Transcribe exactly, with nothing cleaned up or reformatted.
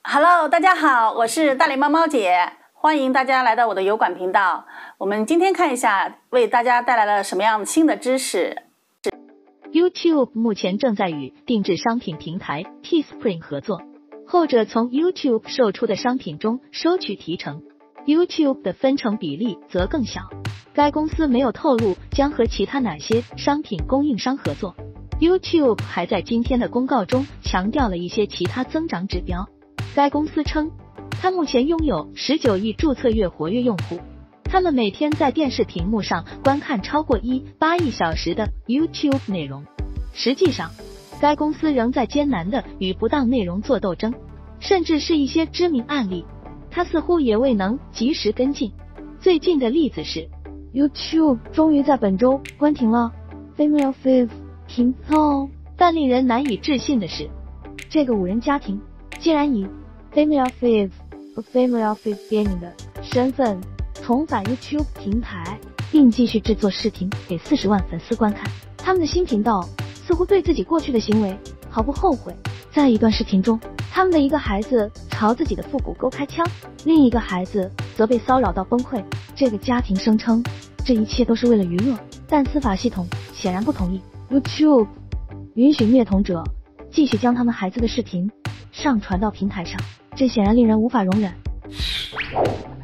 Hello， 大家好，我是大脸猫猫姐，欢迎大家来到我的油管频道。我们今天看一下，为大家带来了什么样新的知识。 YouTube 目前正在与定制商品平台 Teespring 合作，后者从 YouTube 售出的商品中收取提成， YouTube 的分成比例则更小。该公司没有透露将和其他哪些商品供应商合作。YouTube 还在今天的公告中强调了一些其他增长指标。该公司称，它目前拥有十九亿注册月活跃用户，他们每天在电视屏幕上观看超过十八亿小时的 YouTube 内容。实际上，该公司仍在艰难地与不当内容做斗争，甚至是一些知名案例，它似乎也未能及时跟进。最近的例子是 YouTube 终于在本周关停了 Family of Five 频道， 但令人难以置信的是， 这个五人家庭竟然以 Family of Five 和 Family of Five Gaming 的身份重返 YouTube 平台，并继续制作视频给四十万粉丝观看。他们的新频道似乎对自己过去的行为毫不后悔。在一段视频中，他们的一个孩子朝自己的腹股沟开枪，另一个孩子则被骚扰到崩溃。这个家庭声称这一切都是为了娱乐，但司法系统显然不同意。YouTube 允许灭童者继续将他们孩子的视频上传到平台上，这显然令人无法容忍。